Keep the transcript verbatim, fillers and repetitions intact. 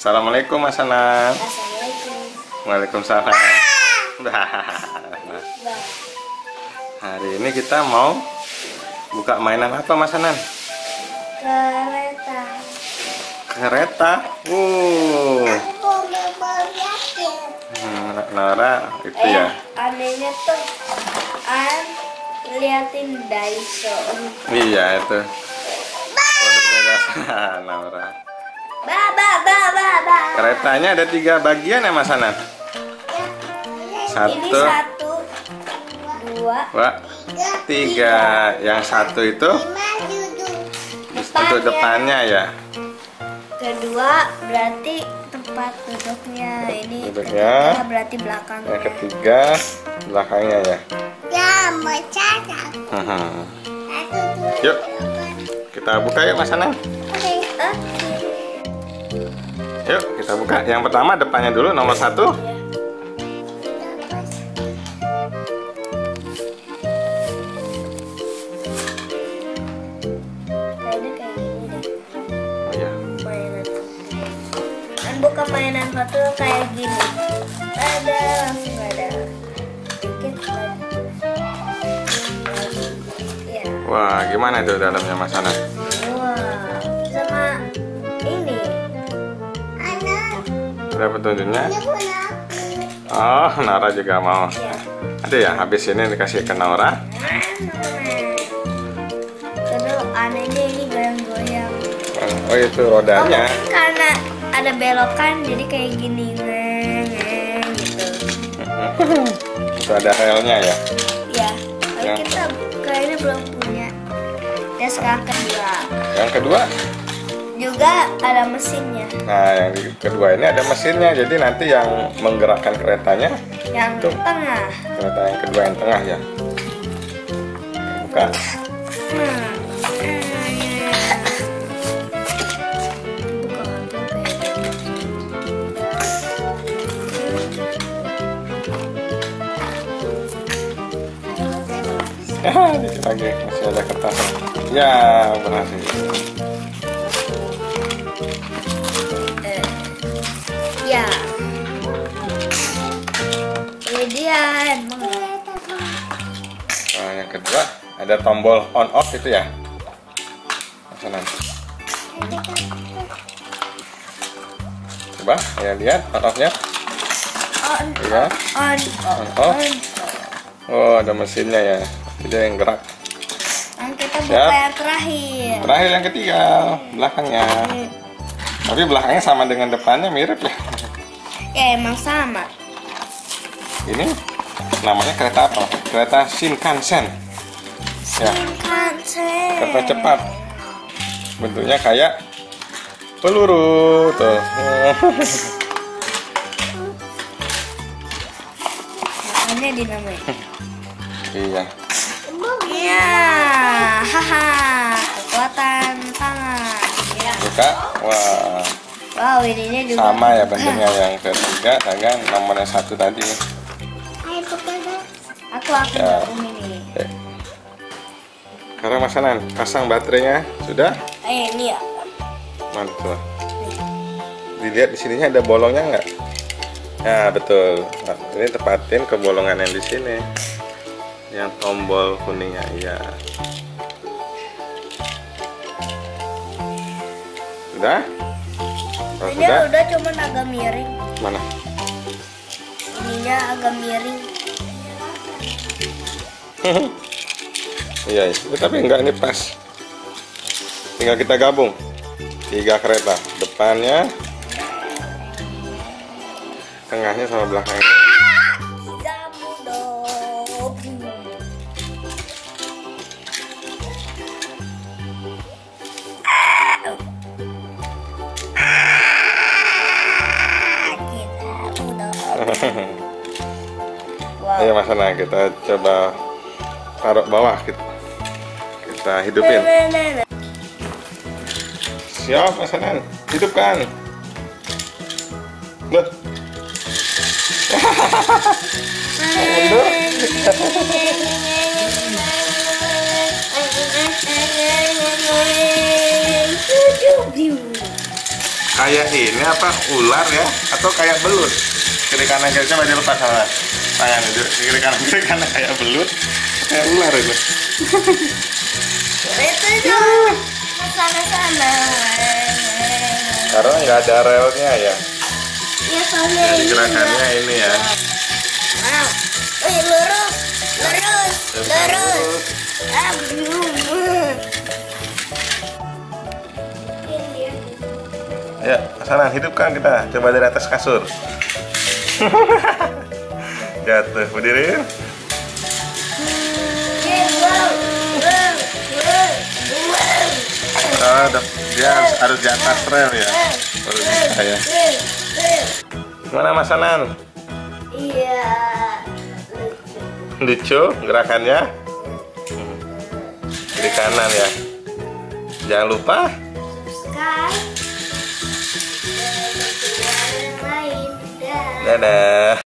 Assalamualaikum Mas Hanan. Assalamualaikum. Waalaikumsalam. Hari ini kita mau buka mainan apa Mas Hanan? Kereta. Kereta. Uh. Aku mau liatin. Hmm, Nora itu Eh, ya. anehnya tuh an liatin Daiso. Iya itu. Produknya dasar Nora. Ba ba ba ba ba. Keretanya ada tiga bagian ya Mas Hanan? Satu. Ini satu, dua, Wah, tiga. Yang satu itu untuk depannya ya. kedua berarti tempat duduknya. Ini Duduknya. ketiga berarti belakangnya. Yang ketiga belakangnya ya. Ya, mau cara. Hmm. Satu, dua, Yuk, kita buka yuk Mas Hanan. Oke. Yuk, kita buka. Yang pertama depannya dulu, nomor satu. Kayaknya kayak gini deh. Oh iya. Mainan. Kan buka mainan satu kayak gini. Ada langsung ada. Dikit lagi. Ya. Wah, gimana tuh dalamnya Mas Hanan? Wah. Sama ini. Anak. Ada petunjuknya? Ini punya aku. Oh, Nora juga mau. Ya. Ada ya, habis ini dikasih ke Nora. Terus anehnya ini goyang-goyang. Oh, itu rodanya. Oh, karena ada belokan jadi kayak gini, ngeng, ngeng, gitu. Itu ada relnya ya. Ya, tapi Ya. kita kayaknya belum punya. Dan sekarang kedua Yang kedua, juga ada mesinnya. nah yang di- kedua ini ada mesinnya. Jadi nanti yang menggerakkan keretanya, Yang Tuh. tengah. kereta yang kedua yang tengah ya. Buka. Hmm. Buka tuh kayak Ya, dikit lagi masih ada kertas. Ya, berhasil. Eh, ya. Ini dia. Nah, yang kedua ada tombol on off itu ya. Sana. Coba ya lihat on off-nya. On, Iya. on, On off. on. Oh, ada mesinnya ya. Dia yang gerak. Yang kita buka Siap. yang terakhir. Terakhir yang ketiga, belakangnya. Tapi belakangnya sama dengan depannya mirip ya. Ya emang sama. Ini namanya kereta apa? Kereta Shinkansen. Ya, Shinkansen. kereta cepat. Bentuknya kayak peluru tuh. Makanya dinamain. Iya. Iya, haha, kekuatan tangan. Ya. Buka. Wah, Wow, ininya juga sama ya bentuknya yang ketiga dengan nomor yang satu tadi. Ayo pegang. Aku akan Ya. gabung ini. Oke. Sekarang Mas Hanan pasang baterainya sudah? Eh, ini ya. Mantap. Dilihat di sininya ada bolongnya nggak? Ya betul. Nah, ini tepatin ke bolongan yang di sini. Yang tombol kuningnya, iya. Sudah? Kalau Ini sudah, udah cuman agak miring. mana? Ininya agak miring. Iya, iya. Tapi enggak, ini pas. Tinggal kita gabung. Tiga kereta, depannya, tengahnya sama belakangnya. Kamu dong. Kita udah. Wow. Ayo Mas Hanan, kita coba taruh bawah, kita, kita hidupin. Siap Mas Hanan, hidupkan. Loh. Mundur. Kayak ini apa ular ya? Atau kayak belut? Kiri kanan kiri coba dilepas sama tangan itu. Kiri kanan kiri kanan kayak belut, kayak ular itu. Itu dong. Sana sana. Karena nggak ada relnya ya. Ya soalnya Jadi ini. gerakannya ini ya. Wow. Wih, lurus. Lurus. Lurus. Ah, belum. Ayo, sana hidupkan kita. Coba dari atas kasur. Jatuh, berdiri. Oh, dia harus di atas rel ya. Baru bisa ya. Gimana Mas Anan? Iya. Lucu gerakannya. Kiri kanan ya. Jangan lupa Subscribe. Dan yang lain. Dah. dadah.